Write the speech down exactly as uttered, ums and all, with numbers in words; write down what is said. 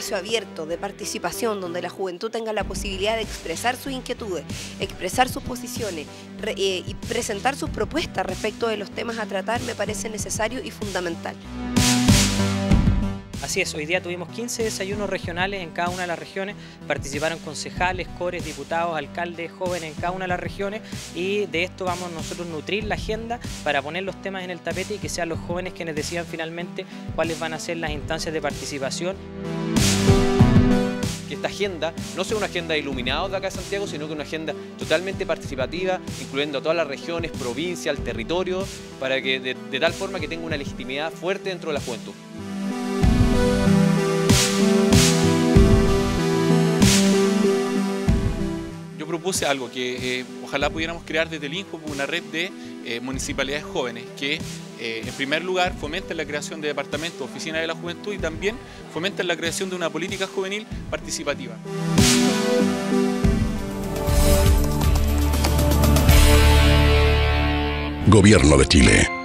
espacio abierto de participación donde la juventud tenga la posibilidad de expresar sus inquietudes, expresar sus posiciones re, eh, y presentar sus propuestas respecto de los temas a tratar me parece necesario y fundamental. Así es, hoy día tuvimos quince desayunos regionales en cada una de las regiones, participaron concejales, cores, diputados, alcaldes, jóvenes en cada una de las regiones y de esto vamos nosotros a nutrir la agenda para poner los temas en el tapete y que sean los jóvenes quienes decidan finalmente cuáles van a ser las instancias de participación. Que esta agenda no sea una agenda de iluminados de acá de Santiago, sino que una agenda totalmente participativa, incluyendo a todas las regiones, provincias, el territorio, para que de, de tal forma que tenga una legitimidad fuerte dentro de la juventud. Yo propuse algo que eh, ojalá pudiéramos crear desde el INJU una red de eh, municipalidades jóvenes que eh, en primer lugar fomenten la creación de departamentos, oficinas de la juventud y también fomenten la creación de una política juvenil participativa. Gobierno de Chile.